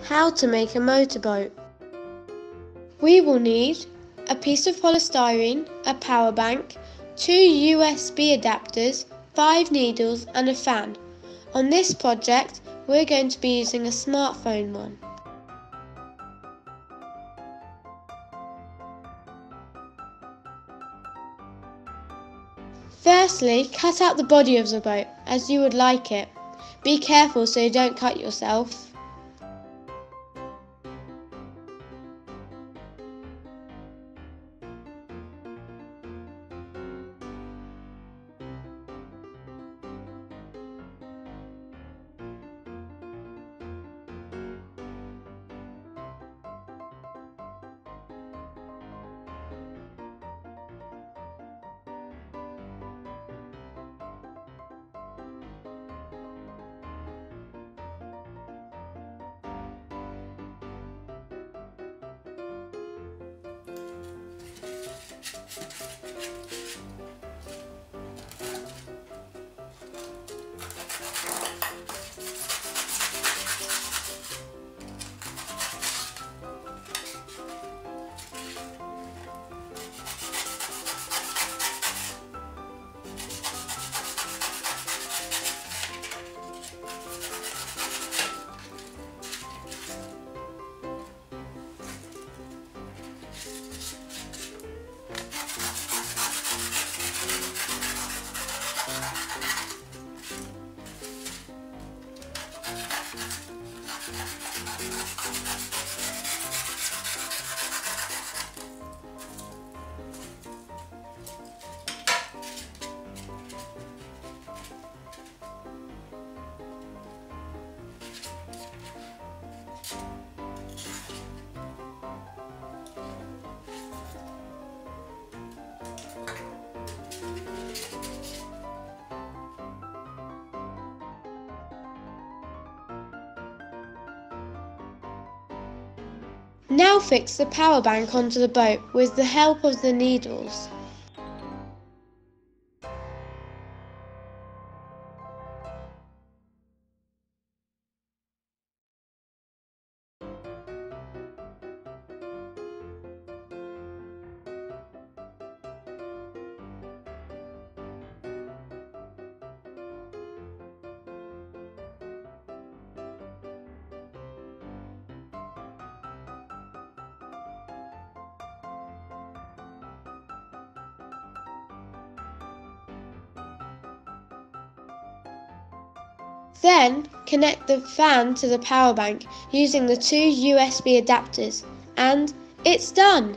How to make a motorboat. We will need a piece of polystyrene, a power bank, 2 USB adapters, 5 needles and a fan. On this project, we're going to be using a smartphone one. Firstly, cut out the body of the boat as you would like it. Be careful so you don't cut yourself. Now fix the power bank onto the boat with the help of the needles. Then, connect the fan to the power bank using the 2 USB adapters, and it's done!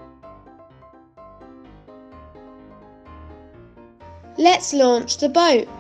Let's launch the boat.